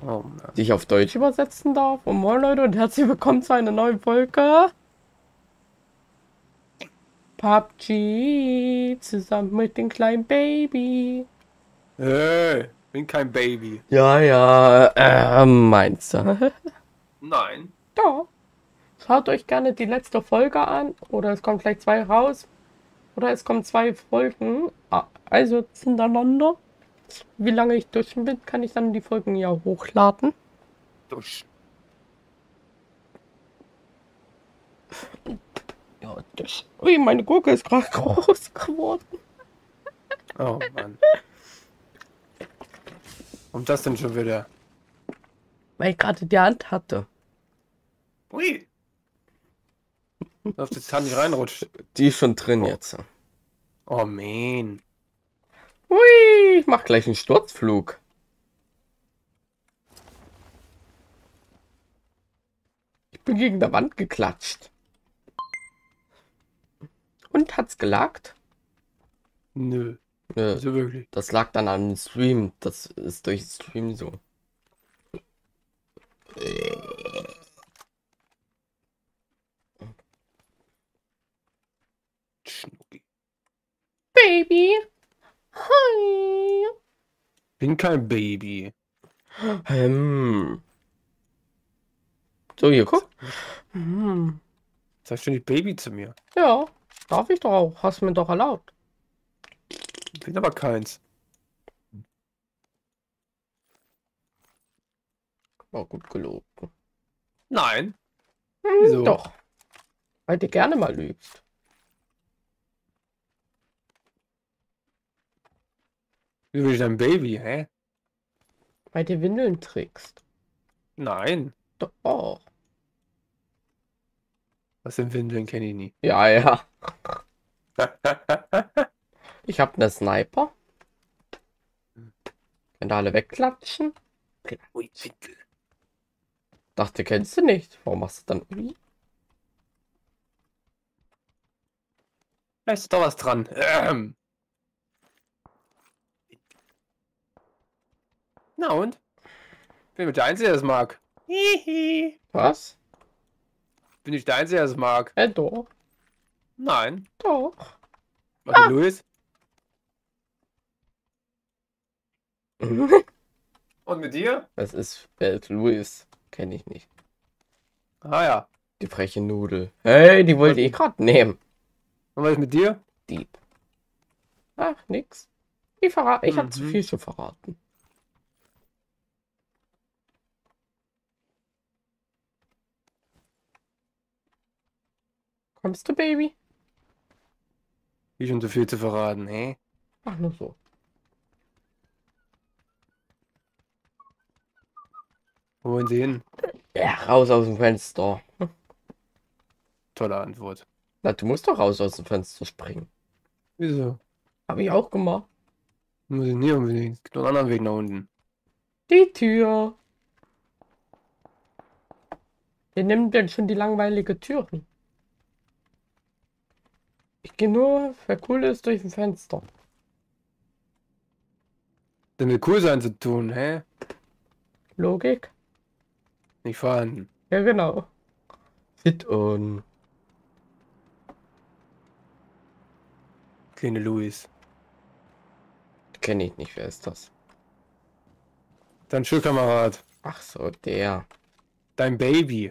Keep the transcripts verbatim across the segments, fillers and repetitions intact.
Oh Mann. Die ich auf Deutsch übersetzen darf. Und moin Leute und herzlich willkommen zu einer neuen Folge P U B G zusammen mit dem kleinen Baby. Hey, bin kein Baby. Ja, ja, äh, meinst du? Nein. Ja. Schaut euch gerne die letzte Folge an. Oder es kommt gleich zwei raus. Oder es kommen zwei Folgen. Ah, also hintereinander. Wie lange ich durch bin, kann ich dann die Folgen ja hochladen. Dusch. Ja, das. Ui, meine Gurke ist gerade groß geworden. Oh Mann. Und das denn schon wieder? Weil ich gerade die Hand hatte. Ui. Auf die Hand nicht reinrutscht. Die ist schon drin Oh. jetzt. Oh man. Hui, ich mach gleich einen Sturzflug. Ich bin gegen der Wand geklatscht. Und hat's gelagt? Nö. Nö, Also wirklich. das lag dann am Stream. Das ist durch Stream so. Schnucki. Baby. Hi. Bin kein Baby. Hm. So, hier, guck. Hm. Sag schon nicht Baby zu mir. Ja, darf ich doch auch. Hast du mir doch erlaubt. Bin aber keins. War gut gelogen. Nein. Hm, Wieso? doch. Weil du gerne mal lügst. Wie bin ich ein Baby, hä? Weil du Windeln trägst. Nein. Doch. Was sind Windeln, kenne ich nie. Ja, ja. Ich habe eine Sniper. Wenn da alle wegklatschen. Ui, Windel. Dachte, kennst du nicht. Warum machst du dann Ui? Da ist doch was dran. Ähm. Na und? Bin ich der Einzige, der es mag. Hihi. Was? Bin ich der Einzige, der es mag? Äh, doch. Nein. Doch. Was mit Luis? Und mit dir? Das ist Welt Louis. Kenne ich nicht. Ah ja. Die freche Nudel. Hey, die wollte ich gerade nehmen. Und was ist mit dir? Dieb. Ach, nix. Ich verrate. Ich habe zu Mhm. viel zu verraten. Kommst du, Baby? Wie schon so viel zu verraten, hä? Ach, nur so. Wo wollen sie hin? Ja, raus aus dem Fenster. Tolle Antwort. Na, du musst doch raus aus dem Fenster springen. Wieso? Habe ich auch gemacht. Muss ich nie unbedingt. Es gibt noch einen anderen Weg nach unten. Die Tür. Wer nimmt denn schon die langweilige Türen? Ich gehe nur, wer cool ist, durch ein Fenster. Denn mit cool sein zu tun, hä? Logik? Nicht vorhanden. Ja, genau. Fit on. Kleine Luis. Kenne ich nicht, wer ist das? Dein Schulkamerad. Ach so, der. Dein Baby.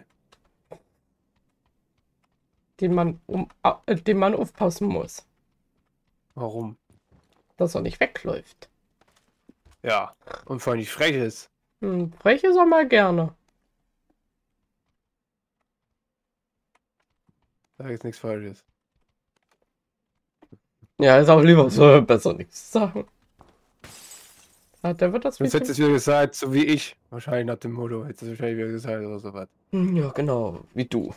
Den man, um, äh, den man aufpassen muss, Warum? dass er nicht wegläuft. Ja. Und vor allem nicht frech ist. Hm, frech ist er mal gerne. Sag jetzt nichts Falsches. Ja, ist auch lieber so, besser nichts zu sagen. Ah, der wird das Sonst Video- hättest du wieder gesagt, so wie ich. Wahrscheinlich nach dem Motto. Hättest du wahrscheinlich wieder gesagt oder sowas. Hm, ja, genau, wie du.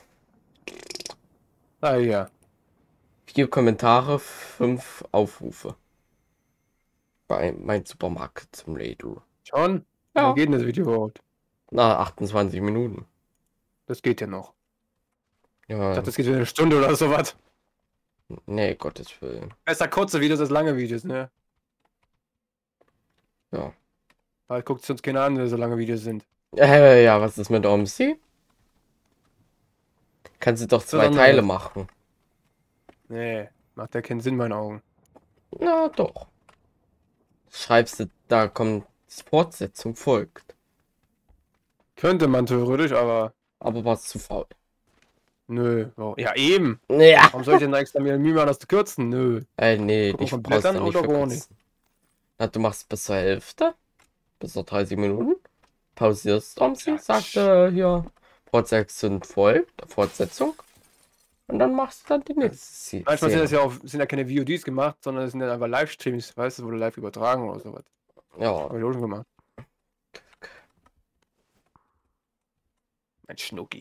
Ah ja. Vier Kommentare, fünf Aufrufe. Bei mein Supermarkt zum Redo. Schon? Wie Ja. lange geht denn das Video überhaupt? Na, achtundzwanzig Minuten. Das geht ja noch. Ich Ja, dachte, das geht wieder eine Stunde oder sowas. nee, Gottes Willen. Besser kurze Videos als lange Videos, ne? Ja. Weil guckt es uns keine an, so lange Videos sind. Äh, ja, was ist mit O M C? Kannst du doch Was zwei Teile anderes. machen. Nee, macht ja keinen Sinn in meinen Augen. Na doch. Schreibst du, da kommt Fortsetzung folgt. Könnte man theoretisch, aber Aber war's zu faul. nö. Oh, ja, eben. Ja. Warum soll ich denn extra mir Mühe machen, das zu kürzen? Nö. Äh, nee, Gucken ich von brauch's Blättern dann nicht oder gar nicht. verkürzen. Na, du machst bis zur Hälfte. Bis zur dreißig Minuten. Pausierst um sie, Quatsch. sagt äh, hier Fortsetzung folgt, Fortsetzung. Und dann machst du dann die nächste Manchmal sind das Szene. ja auch, sind ja keine V O Ds gemacht, sondern es sind ja einfach Livestreams, weißt du, wurde live übertragen oder sowas. Ja. Hab ich auch schon gemacht. Mein Schnucki.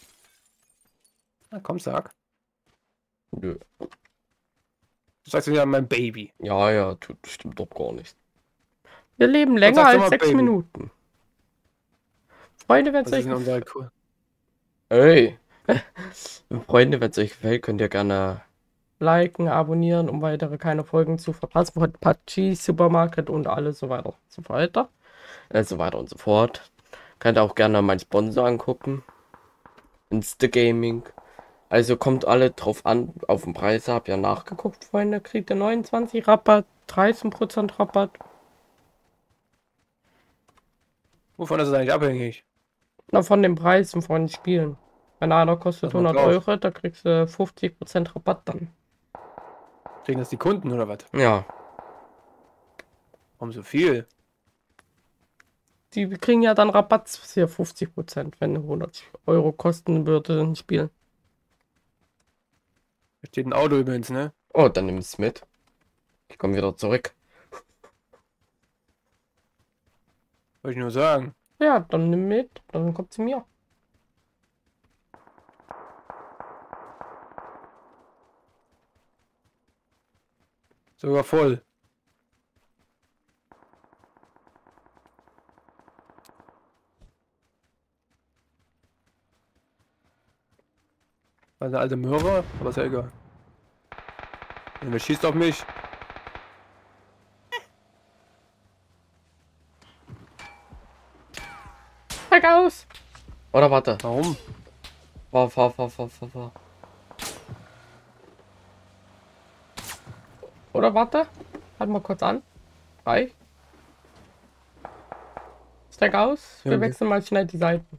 Na komm, sag. Nö. Du sagst ja mein Baby. Ja, ja, tut stimmt doch gar nicht. Wir leben Und länger sagst du als mal sechs Baby. Minuten. Freunde, wenn es Was ist euch denn unsere Kur? Ey. Freunde, wenn es euch gefällt, könnt ihr gerne liken, abonnieren, um weitere keine Folgen zu verpassen von P U B G, Supermarket und alles so weiter und so weiter. Äh, so weiter und so fort. Könnt ihr auch gerne meinen Sponsor angucken. Instagaming. Also kommt alle drauf an, auf den Preis. Habt ihr nachgeguckt, Freunde? Kriegt ihr neunundzwanzig Rabatt, dreizehn Prozent Rabatt. Wovon ist es eigentlich abhängig? Na, von den Preisen von den Spielen. Wenn einer kostet Was man hundert kauft. Euro, da kriegst du fünfzig Prozent Rabatt dann. Kriegen das die Kunden oder was? Ja. Warum so viel? Die kriegen ja dann Rabatt für fünfzig Prozent, wenn hundert Euro kosten würde ein Spiel. Da steht ein Auto übrigens, ne? Oh, dann nimm es mit. Ich komme wieder zurück. Wollte ich nur sagen. Ja, dann nimm mit, dann kommt zu mir. Sogar voll. War eine alte Möhre, aber ist ja egal. Und wer schießt auf mich? Steig aus! Oder warte. Warum? Fahr, fahr, fahr, fahr, fahr, fahr. Oder warte. Halt mal kurz an. Reich. Steig aus. Wir Ja, okay. wechseln mal schnell die Seiten.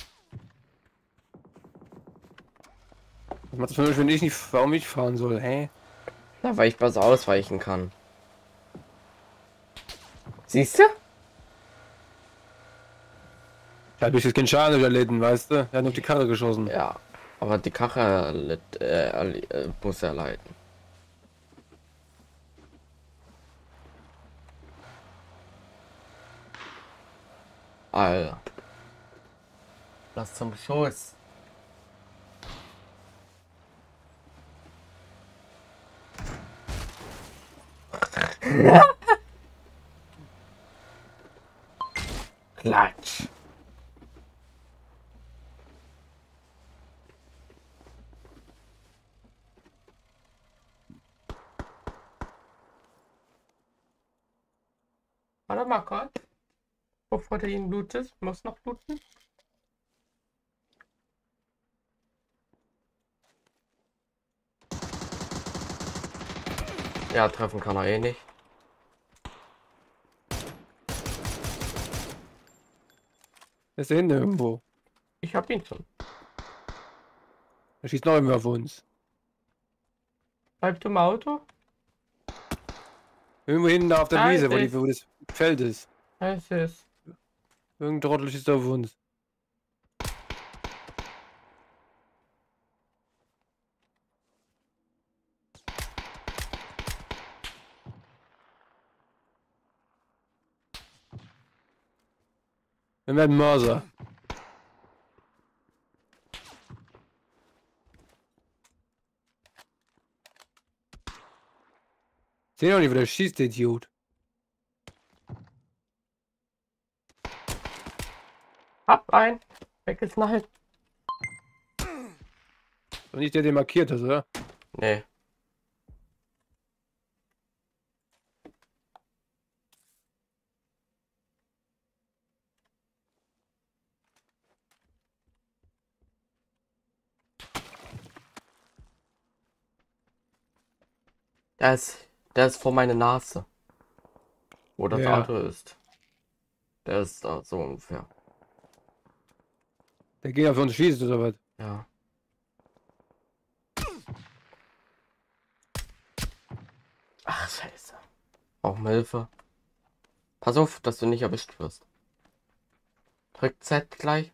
Was macht das für mich, wenn ich nicht, warum ich fahren soll, hä? Na, weil ich besser ausweichen kann. Siehst du? Da habe ich jetzt keinen Schaden durch erlitten, weißt du? Er hat nur auf die Karre geschossen. Ja. Aber die Karre litt, äh, erli- äh, muss er leiden. Alter. Lass zum Schuss. Klatsch. Warte mal kurz. Bevor du ihn lootest, muss noch looten. Ja, treffen kann er eh nicht. Ist der hinten irgendwo? Ich hab ihn schon. Er schießt noch irgendwo auf uns. Bleibst du im Auto? Irgendwo hinten da auf der Da Wiese, ist wo, die, es. wo das Feld ist. Es ist. Irgendein Trottel schießt auf uns. Wir werden Mörser. Seh doch nicht, wo der schießt, der Idiot. Hab ein. Weggeknallt. Und nicht der, der markiert ist, oder? Nee. Der ist, der ist vor meiner Nase. Wo das Ja. Auto ist. Der ist da so ungefähr. Der geht auf uns schießt oder was? Ja. Ach, scheiße. Auch Hilfe. Pass auf, dass du nicht erwischt wirst. Drück Z gleich.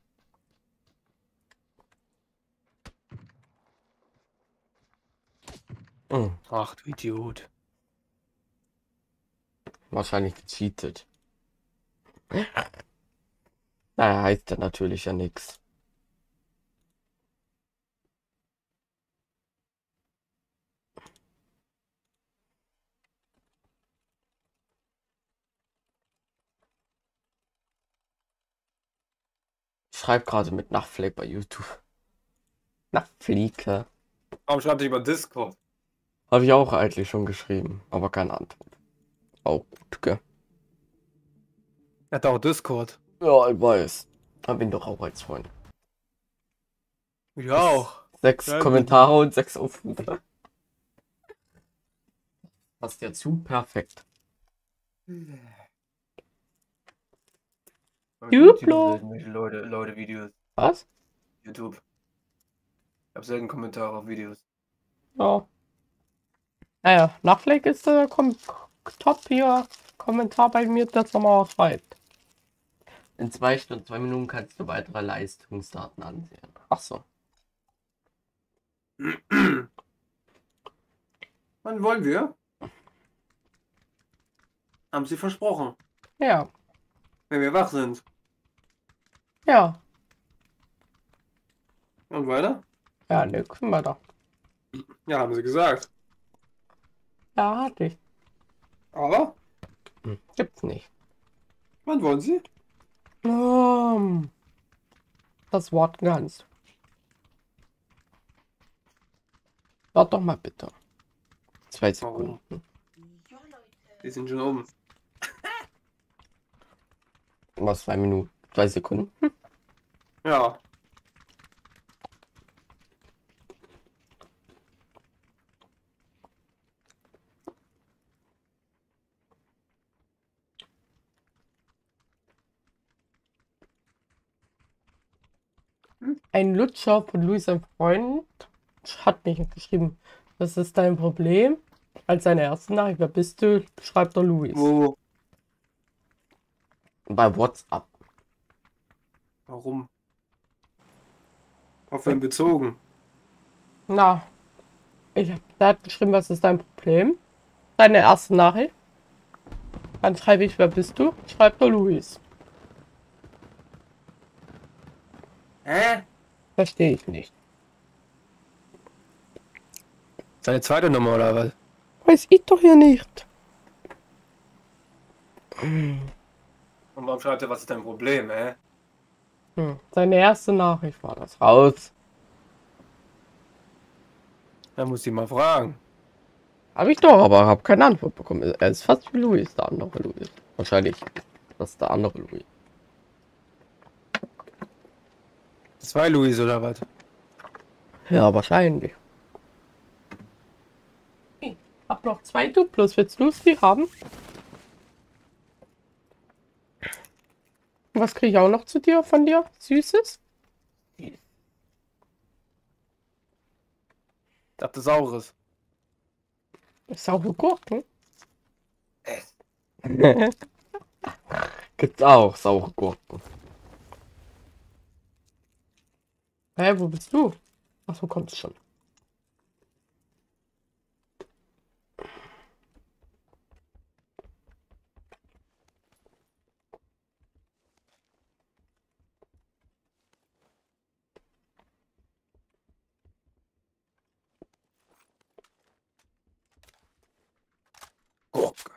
Hm, Ach du Idiot. wahrscheinlich gecheatet. Naja, heißt ja natürlich ja nichts. Ich schreibe gerade mit Nachtflick bei YouTube. Nachtfliege. Warum schreibt ihr über Discord? Habe ich auch eigentlich schon geschrieben, aber keine Antwort. Auch gut, gell? Er hat auch Discord. Ja, ich weiß. Hab ihn doch auch als Freund. Ja auch. Sechs Ja, Kommentare und sechs Aufrufe. Passt ja zu perfekt. YouTube. Leute, Leute, Videos. Was? YouTube. Ich habe selten Kommentare auf Videos. Ja. Naja, Nachtflick ist der Kom Top hier Kommentar bei mir, das nochmal schreibt. In zwei Stunden, zwei Minuten kannst du weitere Leistungsdaten ansehen. Ach so. Wann wollen wir? Haben sie versprochen. Ja. Wenn wir wach sind. Ja. Und weiter? Ja, ne, können wir doch. Ja, haben sie gesagt. Ja, hatte ich. Aber? Hm, gibt's nicht. Wann wollen sie? Um, das Wort ganz. Warte doch mal bitte. Zwei Sekunden. Warum? Die sind schon oben. Was, zwei Minuten? Zwei Sekunden? Hm. Ja. Ein Lutscher von Luis, ein Freund, hat mich geschrieben, was ist dein Problem? Als seine erste Nachricht, wer bist du? Schreibt der Luis. Wo? Bei WhatsApp. Warum? Auf wen bezogen? Na, ich hab, der hat geschrieben, was ist dein Problem? Deine erste Nachricht. Dann schreibe ich, wer bist du? Schreibt der Luis. Hä? Verstehe ich nicht. Seine zweite Nummer oder was? Weiß ich doch hier nicht. Und warum schreibt er, was ist dein Problem, hä? Hm. Seine erste Nachricht war das. Raus. Da muss ich mal fragen. Habe ich doch, aber habe keine Antwort bekommen. Er ist fast wie Luis, der andere Luis. Wahrscheinlich. Das ist der andere Luis. Zwei Louis oder was? Ja, wahrscheinlich. Ich hab noch zwei Duplos. Willst du die haben? Was kriege ich auch noch zu dir von dir? Süßes? Ich dachte Saures. Saure Gurken? Echt? Gibt's auch saure Gurken. Hä, wo bist du? Ach so, kommst schon. Gurke.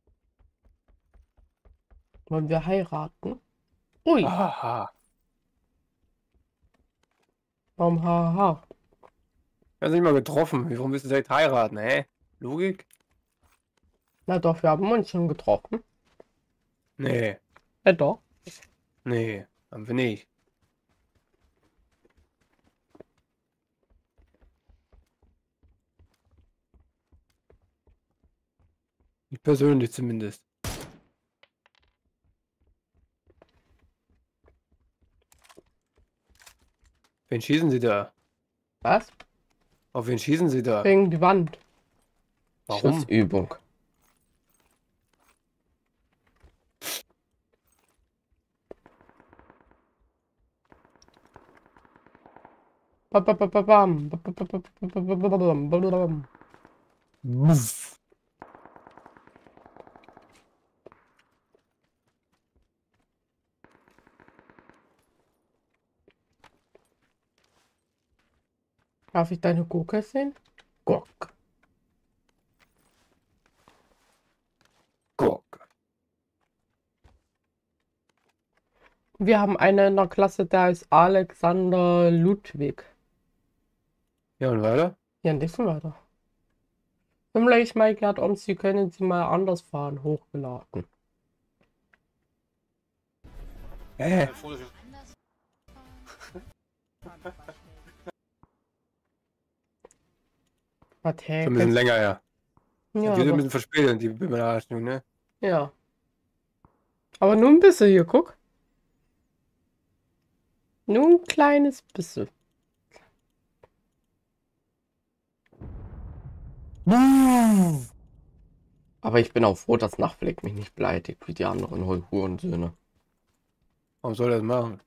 Wollen wir heiraten? Ui. Aha. Warum haha? Wir haben uns nicht mal getroffen. Warum willst du direkt heiraten, hä? Logik? Na doch, wir haben uns schon getroffen. Nee, Ja doch. nee, haben wir nicht. Nicht persönlich zumindest. Wen schießen Sie da? Was? Auf wen schießen Sie da? Gegen die Wand. Warum? Schussübung. Ba- ba- ba- ba- bam. Ba- ba- ba- ba- ba- ba- ba- ba- bam. Ba- ba- bam. Muff. Darf ich deine Gurke sehen? Gurk. Guck. Wir haben einen in der Klasse, der heißt Alexander Ludwig. Ja, und weiter? Ja, ein bisschen weiter. Vielleicht mal gerade um, Sie können sie mal anders fahren, hochgeladen. Hä? Was, hä? Schon ein bisschen Kennst- länger her. Ja, Die sind ein aber, bisschen verspätet, die Überraschung, ne? ja. Aber nur ein bisschen hier, guck. Nur ein kleines bisschen. Aber ich bin auch froh, dass Nachtfleck mich nicht beleidigt wie die anderen Hurensöhne. Warum soll er das machen?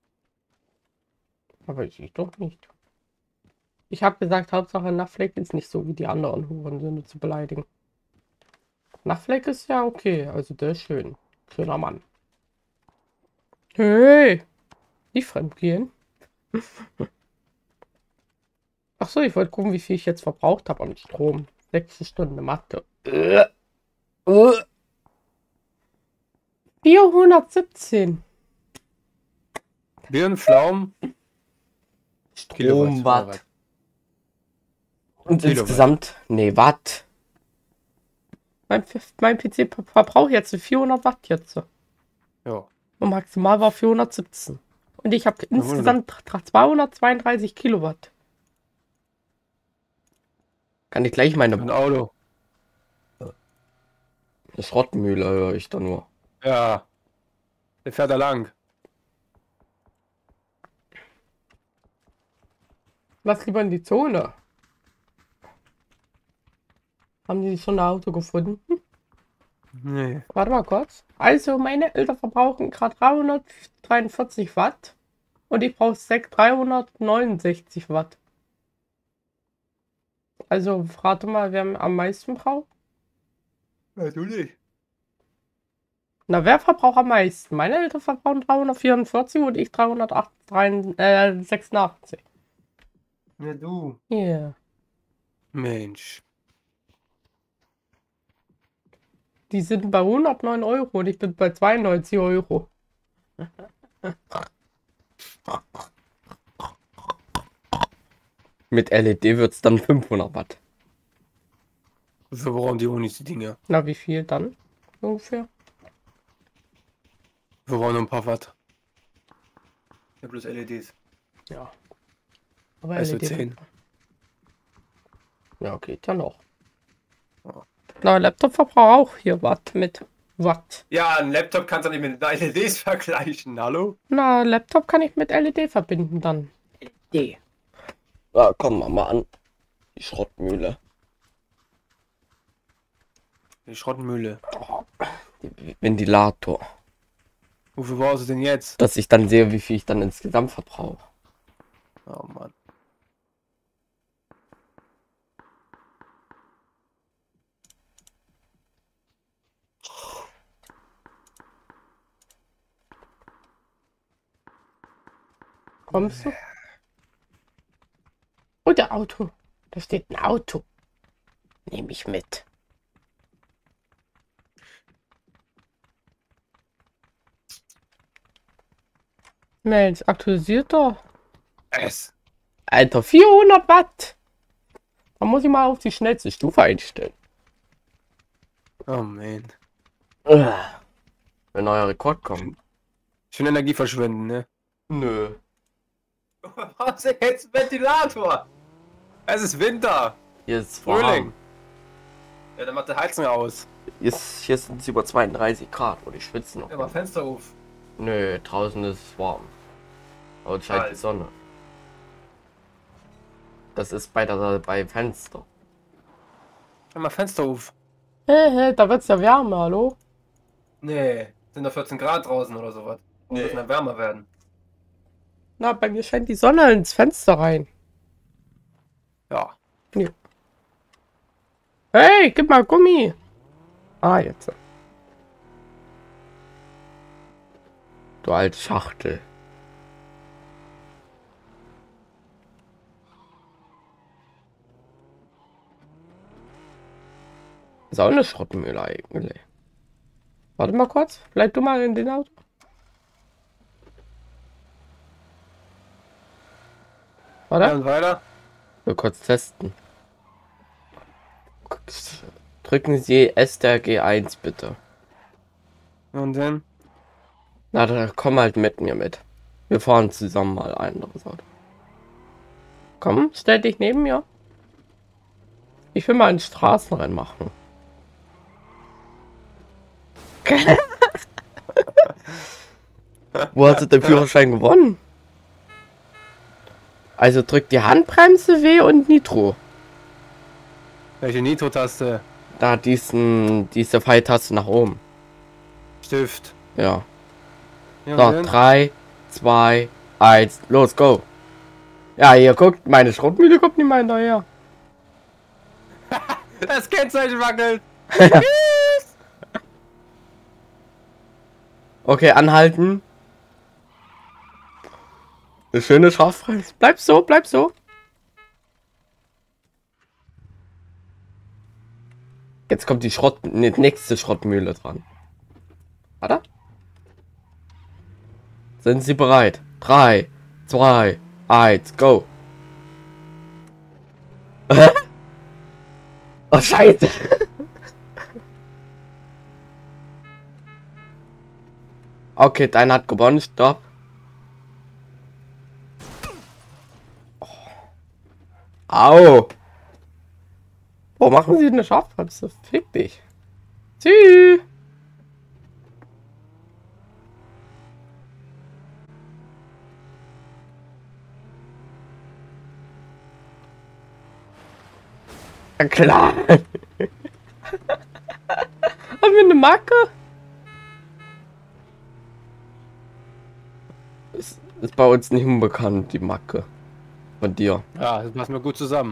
Aber ich doch nicht. Ich habe gesagt, Hauptsache Nachtfleck ist nicht so wie die anderen Hurensöhne zu beleidigen. Nachtfleck ist ja okay, also der ist schön. Schöner Mann. Hey! Nicht fremdgehen. Ach so, ich wollte gucken, wie viel ich jetzt verbraucht habe an Strom. Sechs Stunden Mathe. Äh. Äh. vierhundertsiebzehn. Birnen, Pflaumen, Stromwatt. Und Kilowatt. insgesamt, nee, Watt. Mein, mein P C ver- verbraucht jetzt vierhundert Watt jetzt. Ja. Und maximal war vierhundertsiebzehn. Und ich habe insgesamt zweihundertzweiunddreißig Kilowatt. Kann ich gleich meine Ein Auto. Eine Schrottmühle höre ich da nur. Ja. Der fährt da lang. Lass lieber in die Zone. Haben die schon ein Auto gefunden? Nee. Warte mal kurz. Also, meine Eltern verbrauchen gerade dreihundertdreiundvierzig Watt. Und ich brauche dreihundertneunundsechzig Watt. Also, rate mal, wer am meisten braucht. Ja, du nicht. Na, wer verbraucht am meisten? Meine Eltern verbrauchen dreihundertvierundvierzig und ich dreihundertsechsundachtzig. Ja, du. Ja. Yeah. Mensch. Die sind bei hundertneun Euro und ich bin bei zweiundneunzig Euro. Mit L E D wird es dann fünfhundert Watt. Wofür brauchen die Unis die Dinger? Na, wie viel dann? Ungefähr? Wir brauchen nur ein paar Watt. Ja, bloß L E Ds. Ja. Aber Also L E D. zehn. Ja, geht ja noch. Ja. Na, Laptop verbraucht auch hier Watt mit Watt. Ja, ein Laptop kannst du nicht mit L E Ds vergleichen, hallo? Na, Laptop kann ich mit L E D verbinden dann. L E D. Ja, komm mal, mal an. Die Schrottmühle. Die Schrottmühle. Die Ventilator. Wofür brauchst du denn jetzt? Dass ich dann sehe, wie viel ich dann insgesamt verbrauche. Oh Mann. Kommst du? Oh, der Auto. Da steht ein Auto. Nehme ich mit. Mensch, aktualisiert doch. Es. Alter, vierhundert Watt. Da muss ich mal auf die schnellste Stufe einstellen. Oh man. Wenn neuer Rekord kommt. Schön Energie verschwenden, ne? Nö. Was ist jetzt ein Ventilator? Es ist Winter. Hier ist Frühling. warm. Ja, dann macht der Heizung aus. Hier, ist, hier sind es über zweiunddreißig Grad und ich schwitze noch. Ja, mach Fenster auf. Nö, draußen ist es warm. Und scheint die Kalt. Sonne. Das ist bei der bei Fenster. Ja, mach Fenster auf. Hey, hey, da wird's ja wärmer, hallo? Nee, sind da vierzehn Grad draußen oder sowas. Die Nee. müssen dann wärmer werden. Na, bei mir scheint die Sonne ins Fenster rein. Ja. Ja. Hey, gib mal Gummi. Ah, jetzt. Du alte Schachtel. Ist auch eine Schrottmühle eigentlich. Warte mal kurz. Bleib du mal in den Auto. Ja, Warte. und weiter? Will kurz testen. Drücken Sie S der G eins bitte. Und dann? Na, dann komm halt mit mir mit. Wir fahren zusammen mal ein anderes Auto. Komm, stell dich neben mir. Ich will mal einen Straßenrennen machen. Wo hast du den Führerschein gewonnen? Also drück die Handbremse, W und Nitro. Welche Nitro-Taste? Da diesen, diese Pfeiltaste nach oben. Stift. Ja. Ja, und So, dann? drei, zwei, eins, los, go. Ja, hier guckt, meine Schrottmühle kommt nicht mal hinterher. Das Kennzeichen wackelt. Okay, anhalten. Eine schöne Scharfreise. Bleib so, bleib so. Jetzt kommt die Schrott, ne, nächste Schrottmühle dran. Warte. Sind Sie bereit? Drei, zwei, eins, go. Oh, Scheiße. Okay, dein hat gewonnen. Stopp. Oh. Au. Wo machen Sie eine Scharfbremse? Fick dich. Tschüss. Ja, klar. Haben wir eine Macke? Ist, ist bei uns nicht unbekannt, die Macke. Von dir. Ja, das passen wir gut zusammen.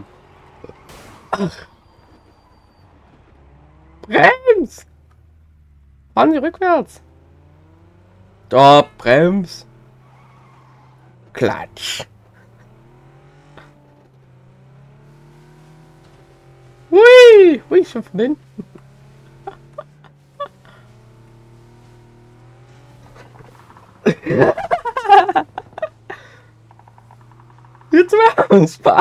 Brems! Fahren Sie rückwärts. Stopp, Brems. Klatsch. Hui, hui, schon von hinten. Jetzt machen wir Spaß.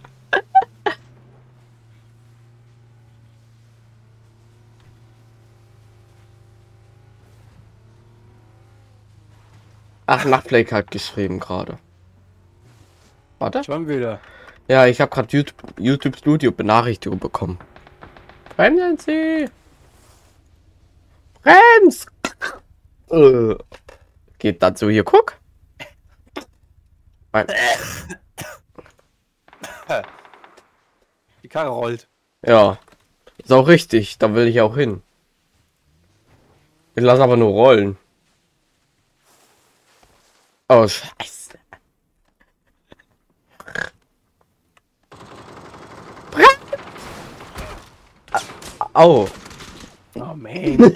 Ach, Nachtblake hat geschrieben gerade. Warte. Schon wieder. Ja, ich habe gerade YouTube, YouTube Studio Benachrichtigung bekommen. Bremsen Sie! Brems! Äh, geht dazu hier, guck. Nein. Die Karre rollt. Ja, ist auch richtig, da will ich auch hin. Ich lasse aber nur rollen. Oh, Scheiße. Au. Oh man.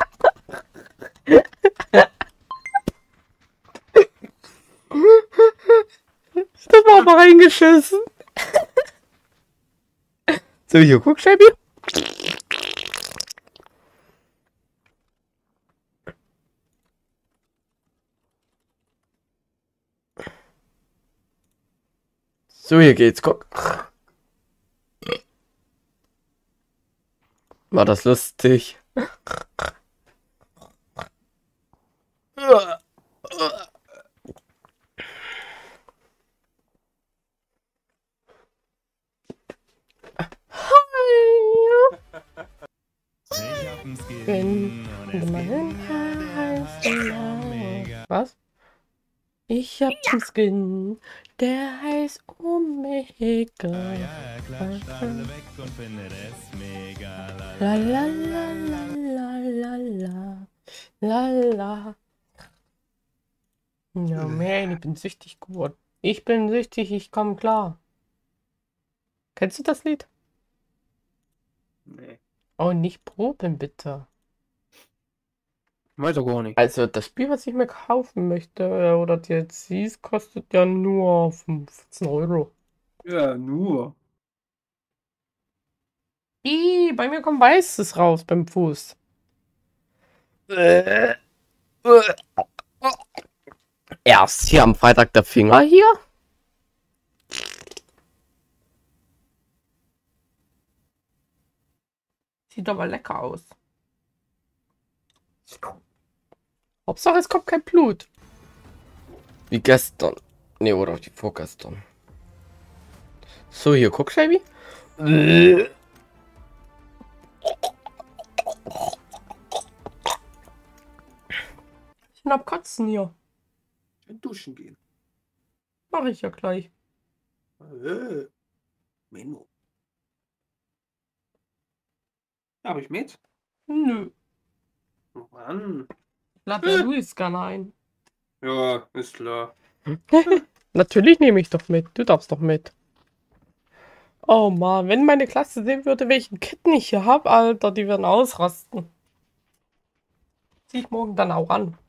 Das war aber reingeschissen. So, hier, guck, Shelby. So, hier geht's. Guck. War das lustig? Ich hab einen Skin Bin und es geht mega. Was? Ich hab einen Skin, der heißt Omega. Ja, er klatscht alle weg und findet es mega. La la la la la la la la. Ja, man, ich bin süchtig geworden. Ich bin süchtig, ich komme klar. Kennst du das Lied? Nee. Oh, nicht proben, bitte. Weiß doch gar nicht. Also, das Spiel, was ich mir kaufen möchte, äh, oder D L Cs, kostet ja nur fünfzehn Euro. Ja, nur. Ih, bei mir kommt Weißes raus beim Fuß. Äh, äh. Erst hier am Freitag der Finger hier. Sieht aber lecker aus. Hauptsache es kommt kein Blut. Wie gestern. Ne, oder auch die vorgestern. So, hier, guck, Shabby. Ich bin ab Kotzen hier. Duschen gehen. Mache ich ja gleich. Äh. Menno. Hab ich mit? Nö. Oh Mann. Lad der Luis gerne ein. Ja, ist klar. Natürlich nehme ich doch mit. Du darfst doch mit. Oh Mann, wenn meine Klasse sehen würde, welchen Ketten ich hier habe, Alter, die werden ausrasten. Zieh ich morgen dann auch an.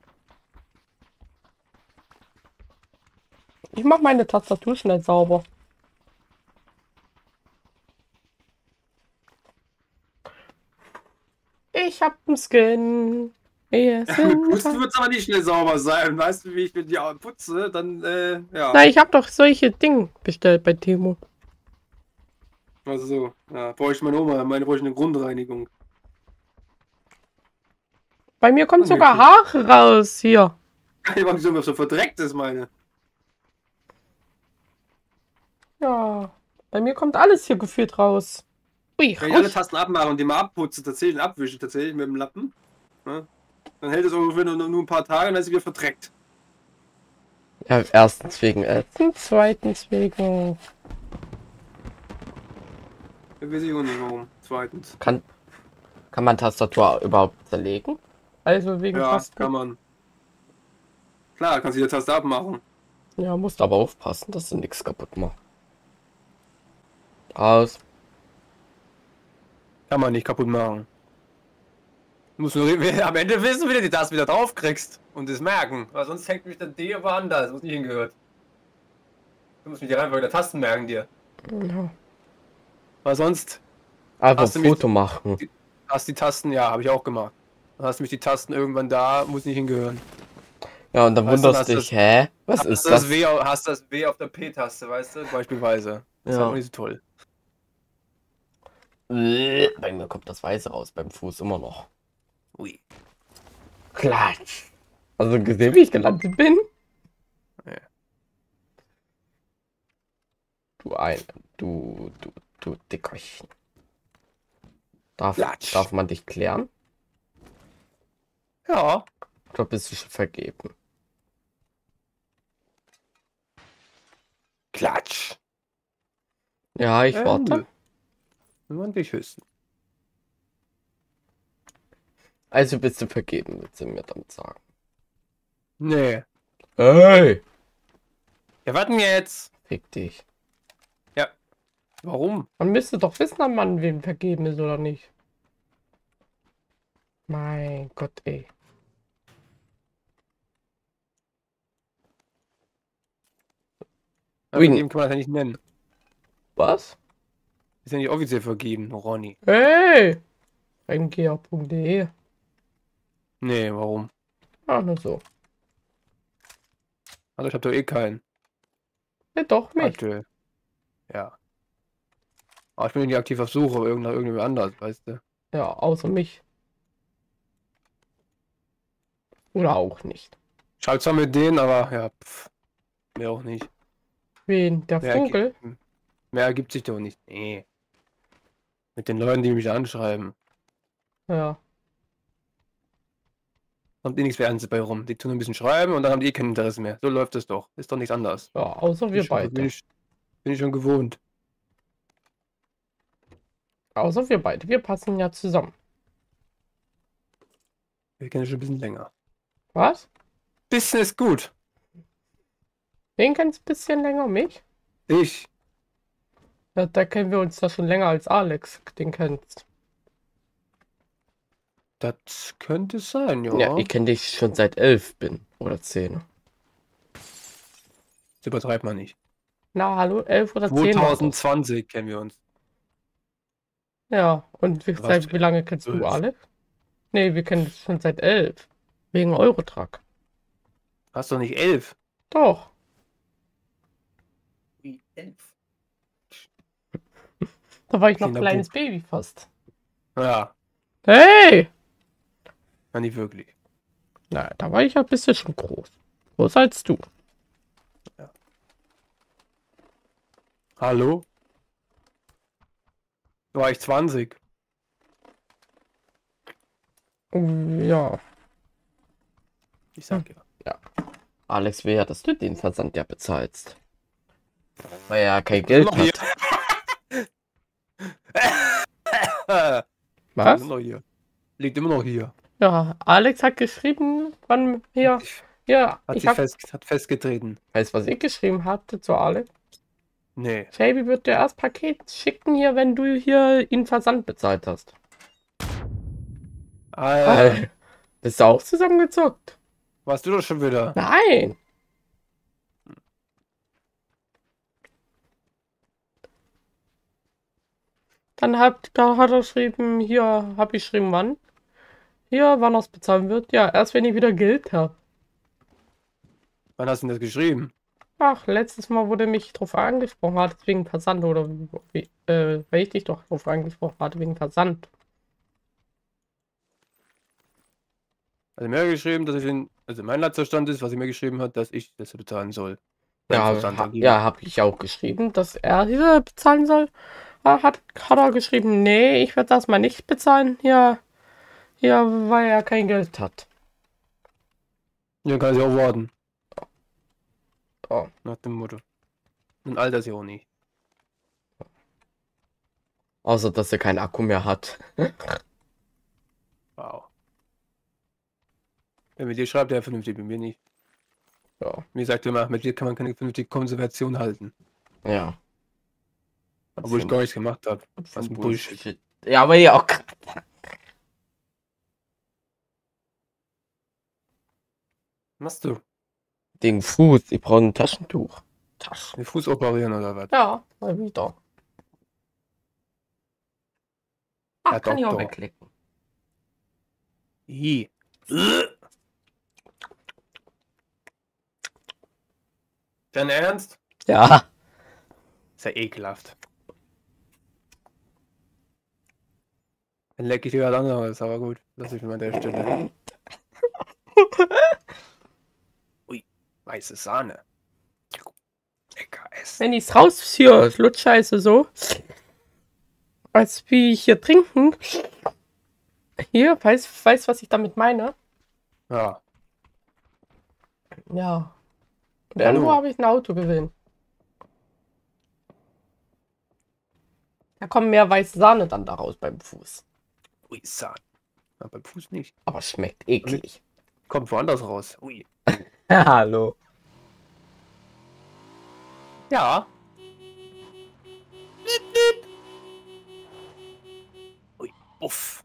Ich mache meine Tastatur schnell sauber. Ich hab einen Skin. Wir sind Putzen wird aber nicht schnell sauber sein. Weißt du, wie ich mit dir putze? Dann, äh, ja. Na, ich habe doch solche Dinge bestellt bei Temo. Also so. Ja, brauche ich meine Oma. Meine brauche ich eine Grundreinigung. Bei mir kommt Okay, sogar okay. Haare raus hier. Ich weiß nicht, ob so verdreckt ist, meine. Ja, bei mir kommt alles hier gefühlt raus. Ui, Wenn ich alle raus. Tasten abmache und die mal abputze, tatsächlich und abwische, tatsächlich mit dem Lappen, ne? Dann hält es ungefähr nur, nur ein paar Tage und dann ist sie wieder verdreckt. Ja, erstens wegen Essen, zweitens wegen... Da weiß ich auch nicht warum. Zweitens. Kann, kann man Tastatur überhaupt zerlegen? Also wegen Ja, Tasten? kann man. Klar, kannst du die Taste abmachen. Ja, musst aber aufpassen, dass du nichts kaputt machst. Aus. Kann man nicht kaputt machen. Du musst nur am Ende wissen, wie du die Taste wieder drauf kriegst. Und das merken. Weil sonst hängt mich dann die woanders, wo es nicht hingehört. Du musst mich die Reihenfolge der Tasten merken dir. Ja. Weil sonst Einfach Hast du mich- Foto machen. hast die Tasten, ja, habe ich auch gemacht. Dann hast du mich die Tasten irgendwann da, muss nicht hingehören. Ja, und dann Weißt du, wunderst hast dich, das- hä? Was Hast ist das das? W, au- hast das W auf der P-Taste, weißt du, beispielsweise. Das ist Ja. halt auch nicht so toll. Bei mir kommt das Weiße raus, beim Fuß immer noch. Ui. Klatsch. Also gesehen, wie ich gelandet bin? Ja. Du ein, du, du, du Dickerchen. Darf, Klatsch. darf man dich klären? Ja. Oder bist du schon vergeben? Klatsch. Ja, ich Äh, warte. nö. Wenn man dich höchsten. Also bist du vergeben, willst du mir damit sagen. Nee. Ey! Ja, warten jetzt. Fick dich. Warum? Man müsste doch wissen, ob man wem vergeben ist oder nicht. Mein Gott, ey. Ja, vergeben kann man das ja nicht nennen. Was? Ist ja nicht offiziell vergeben, Ronny. Hey! Renkia punkt de. Nee, warum? Ah, nur so. Also ich hab doch eh keinen. Ja, doch, mich. Aktuell. Ja. Aber ich bin nicht aktiv auf Suche, irgend- nach irgendjemand anders, weißt du. Ja, außer mich. Oder auch nicht. Schreibt zwar mit denen, aber ja, pff, mehr auch nicht. Wen? Der Mehr, ergi- Vogel? mehr ergibt sich doch nicht. Nee. Mit den Leuten, die mich anschreiben. Ja. Kommt eh nichts mehr Ernstes bei rum. Die tun ein bisschen schreiben und dann haben die eh kein Interesse mehr. So läuft das doch. Ist doch nichts anderes. Ja, außer Bin wir ich schon, bin beide. ich, bin ich schon gewohnt. Außer wir beide. Wir passen ja zusammen. Wir kennen schon ein bisschen länger. Was? Bisschen ist gut. Wen kennst du ein bisschen länger? Mich? Ich. Ja, da kennen wir uns da schon länger als Alex. Den kennst. Das könnte sein, ja. Ja, ich kenne dich schon seit elf bin. Oder zehn. Das übertreibt man nicht. Na, hallo, elf oder zehn. zwanzig zwanzig kennen wir uns. Ja, und wie, Da warst seit du wie lange kennst du elf. Alex? Nee, wir kennen uns schon seit elf. Wegen Eurotruck. Hast du nicht elf? Doch. Wie elf? Da war ich noch Kinderbuch. kleines Baby fast. Ja, Hey! ja, nicht wirklich. Na, da war ich ja ein bisschen schon groß. Größer als du. Hallo? War ich zwanzig? Ja. Ich sag ja. Alex will ja, dass du den Versand ja bezahlst. Weil er kein Geld noch hier. hat. Liegt Was? immer noch hier. Liegt immer noch hier. Ja, Alex hat geschrieben, wann hier. Ja, Hat ich sich hab, fest, hat festgetreten. weißt was ich geschrieben hatte zu Alex? Nee. Shelby wird dir erst Paket schicken hier, wenn du hier ihn Versand bezahlt hast. Alter, Alter, bist du auch zusammengezockt? warst du doch schon wieder? Nein! Dann hat, da hat er geschrieben, hier habe ich geschrieben, wann. Hier, wann er es bezahlen wird. Ja, erst wenn ich wieder Geld habe. Wann hast du denn das geschrieben? Ach, letztes Mal wurde mich drauf angesprochen hat, wegen Versand oder wie, äh, weil ich dich doch drauf angesprochen hatte, wegen Versand. Also mir geschrieben, dass ich den, also mein letzter Stand ist, was ich mir geschrieben hat, dass ich das bezahlen soll. Beim Ja, Versand ha, angeblich. ja, habe ich auch geschrieben, dass er hier bezahlen soll. Ah, Hat, hat er geschrieben, nee, ich werde das mal nicht bezahlen, hier, hier, weil er kein Geld hat. Ja, kann ich auch warten. Oh. Nach dem Motto. Ein alter ist ja auch nicht. Außer, dass er keinen Akku mehr hat. Wow. Wenn mit dir schreibt, der vernünftig, mit mir nicht. Ja, Mir sagt immer, mit dir kann man keine vernünftige Konservation halten. ja. Obwohl ich gar nichts gemacht habe. Was Was ein Bullshit. Ja, aber ja auch. Machst du? Den Fuß, ich brauche ein Taschentuch. Taschen. Den Fuß operieren oder was? Ja, mal wieder. Ach, Herr kann ich auch Doktor. wegklicken. Hi. Dein Ernst? Ja. Ist ja ekelhaft. Dann leck ich dir was anderes, aber gut. Lass ich mir an der Stelle. Ui, weiße Sahne. Lecker essen. Wenn ich es rausziehe, ist Lutscheiße so. Als wie ich hier trinken. Hier, weißt weiß, was ich damit meine? Ja. Ja. Und Hallo. irgendwo habe ich ein Auto gesehen. Da kommen mehr weiße Sahne dann daraus beim Fuß. Ui, Sahne. Aber beim Fuß nicht. Aber es schmeckt eklig. Kommt woanders raus. Ui. Hallo. Ja. Ui, uff.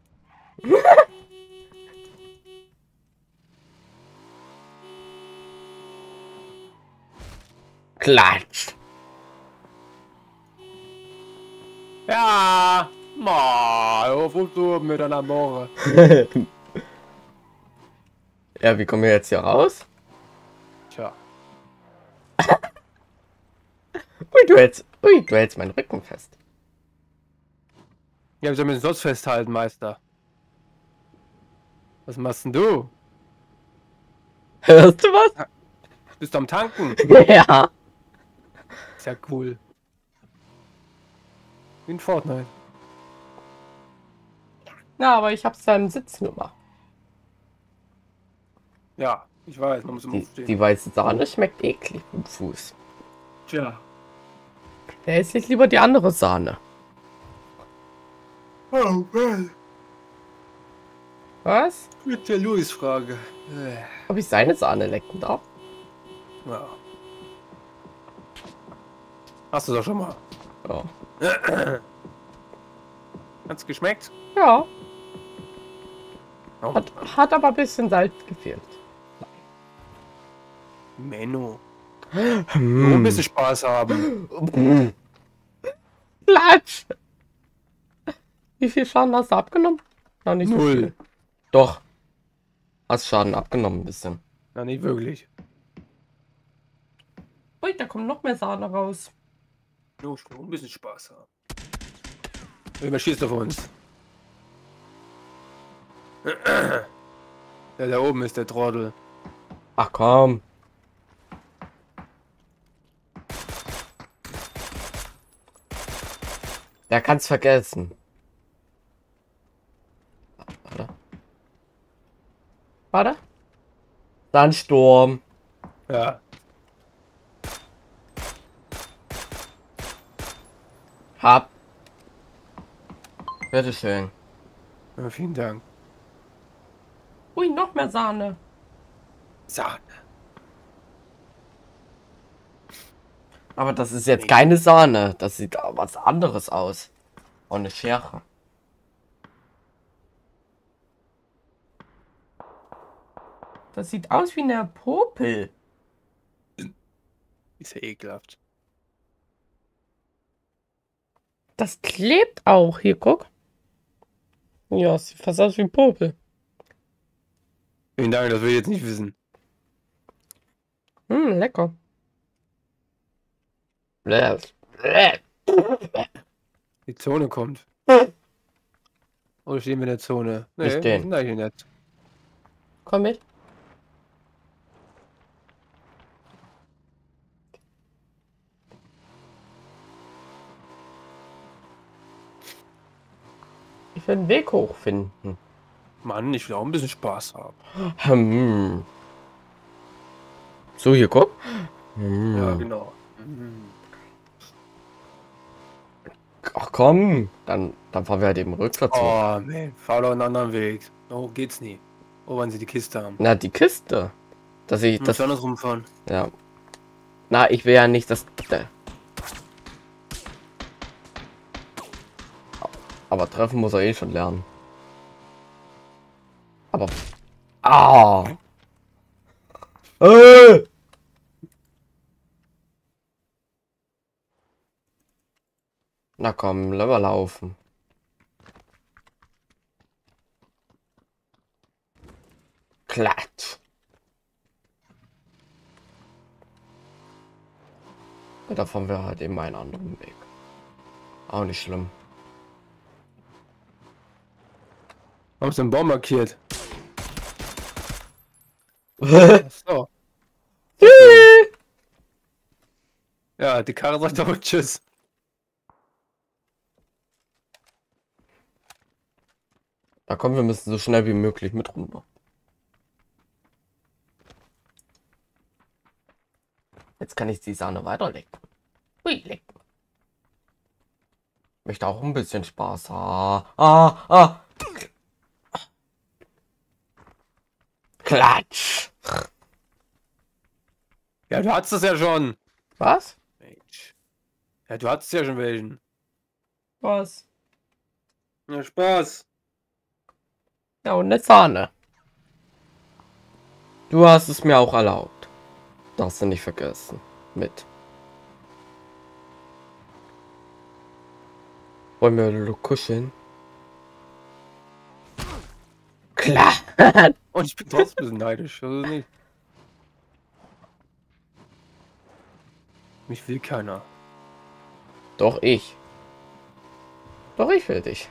Klatsch. Ja. Mal, auf du mit einer Moore. Ja, wie kommen wir jetzt hier raus? Tja. Ui, du hältst, ui, du hältst meinen Rücken fest. Ja, wie soll man denn sonst festhalten, Meister? Was machst denn du? Hörst du was? Bist du am Tanken? Ja. Ist ja cool. Wie in Fortnite. Ja, aber ich hab's da im Sitznummer. Ja, ich weiß, man muss immer Die, aufstehen. die weiße Sahne schmeckt eklig im Fuß. Tja. Der ist jetzt lieber die andere Sahne. Oh man. Was? Mit der Louis-Frage. Äh, Ob ich seine Sahne lecken darf? Ja. Hast du doch schon mal. Ja. Hat's geschmeckt? Ja. Oh. Hat, hat aber ein bisschen Salz gefehlt. Menno. Nur ein bisschen Spaß haben. Platsch! Wie viel Schaden hast du abgenommen? Noch nicht so Null. viel. Doch. Hast Schaden abgenommen ein bisschen. Na, nicht wirklich. Ui, da kommt noch mehr Sahne raus. Nur nur ein bisschen Spaß haben. Wer schießt auf uns? Der da oben ist der Trottel. Ach komm. Der kann's vergessen. Warte. Warte. Sandsturm. Ja. Hab. Bitteschön. Ja, vielen Dank. Ui, noch mehr Sahne. Sahne. Aber das ist jetzt keine Sahne. Das sieht was anderes aus. Und eine Schere. Das sieht aus wie eine Popel. Ist ja ekelhaft. Das klebt auch. Hier, guck. Ja, sieht fast aus wie ein Popel. Vielen Dank, das will ich jetzt nicht wissen. Hm, lecker. Die Zone kommt. Oder stehen wir in der Zone? Nee, Wir wir stehen. sind eigentlich nicht. Komm mit. Ich will einen Weg hochfinden. Mann, ich will auch ein bisschen Spaß haben. Hm. So, hier, guck. Hm. Ja, genau. Ach komm. Dann, dann fahren wir halt eben rückwärts. hoch. Oh, man, fahr doch einen anderen Weg. Oh, geht's nie. Oh, wenn sie die Kiste haben. Na, die Kiste. Dass ich Das das. andersrum fahren. Ja. Na, ich will ja nicht, dass. Aber treffen muss er eh schon lernen. Aber. Ah! Äh! Na komm, lass mal laufen. Klatsch. Ja, da fahren wir halt eben einen anderen Weg. Auch nicht schlimm. Haben sie den Baum markiert? Ach so. Ja, die Karre sagt aber tschüss. Da kommen wir müssen so schnell wie möglich mit runter. Jetzt kann ich die Sahne weiterlecken. Ui, lecken. Möchte auch ein bisschen Spaß haben. Ah, ah. Klatsch. Ja, du hattest das ja schon. Was? Mensch. Ja, du hattest ja schon welchen. Was? Ja, Spaß. Ja, und eine Sahne. Du hast es mir auch erlaubt. Darfst du nicht vergessen. Mit. Wollen wir kuscheln? Klar. Und ich bin trotzdem ein bisschen neidisch. Also nicht. Mich will keiner. Doch ich. Doch ich will dich.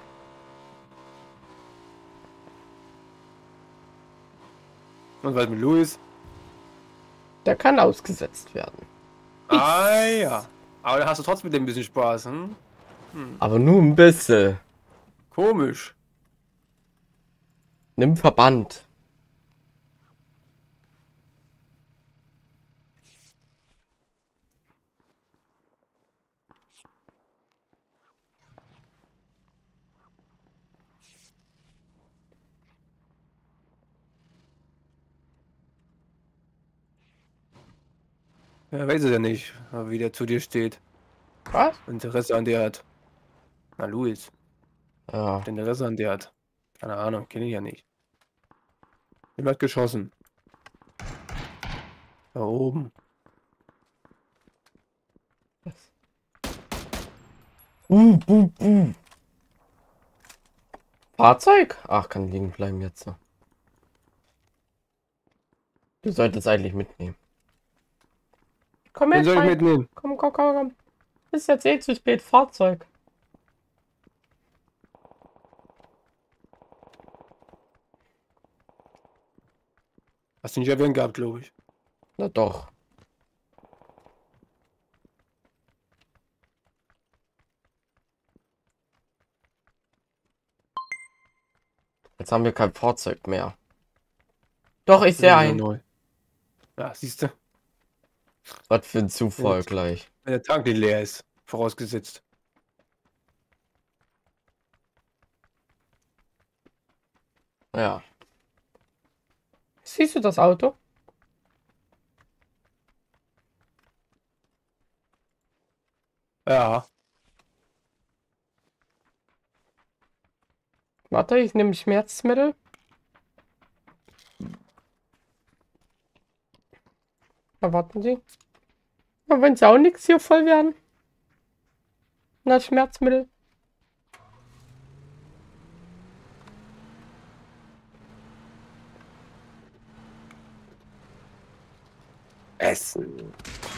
Und was mit Louis? Der kann ausgesetzt werden. Ah ja. Aber da hast du trotzdem mit dem ein bisschen Spaß, hm? hm. Aber nur ein bisschen. Komisch. Nimm Verband. Ja, weiß es ja nicht, wie der zu dir steht. Was? Interesse an dir hat. Na, Louis. Ja. Interesse an dir hat. Keine Ahnung, kenne ich ja nicht. Jemand hat geschossen. Da oben. Uh, uh, uh. Fahrzeug? Ach, kann liegen bleiben jetzt. Du solltest eigentlich mitnehmen. Komm Den her, soll ich Schwein. mitnehmen. Komm, komm, komm, komm. Ist jetzt eh zu spät. Fahrzeug. Hast du nicht erwähnt gehabt, glaube ich. Na doch. Jetzt haben wir kein Fahrzeug mehr. Doch, ich sehe ein. Neu. Ja, siehst du. Was für ein Zufall Jetzt. gleich. Wenn der Tank nicht leer ist. Vorausgesetzt. Ja. Siehst du das Auto? Ja. Warte, ich nehme Schmerzmittel. Na, warten Sie. Na, wenn Sie auch nichts hier voll werden. Na, Schmerzmittel. Essen.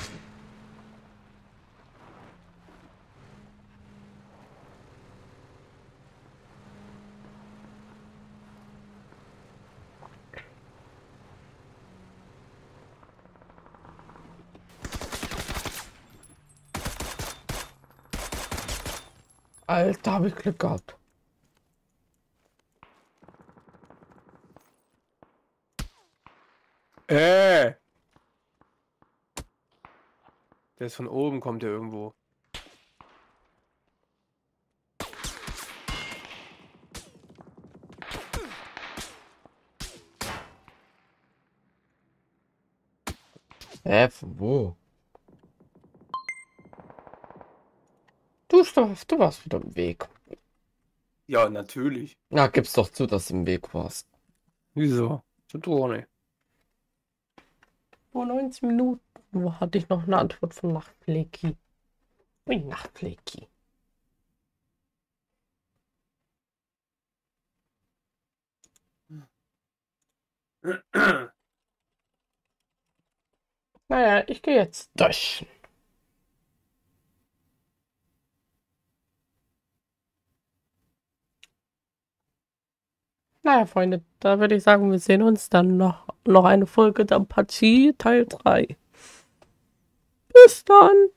Alter, habe ich Glück gehabt. Äh. Der ist von oben, kommt der irgendwo. Hä, von wo? Du, Stoff, du warst wieder im Weg. Ja, natürlich. Na, gib's doch zu, dass du im Weg warst. Wieso? So du nicht. Vor neunzehn Minuten Wo hatte ich noch eine Antwort von Nachtfleki. Ui, Nachtfleki. Naja, ich gehe jetzt durch. Naja, Freunde, da würde ich sagen, wir sehen uns dann noch, noch eine Folge der Partie Teil drei. Bis dann!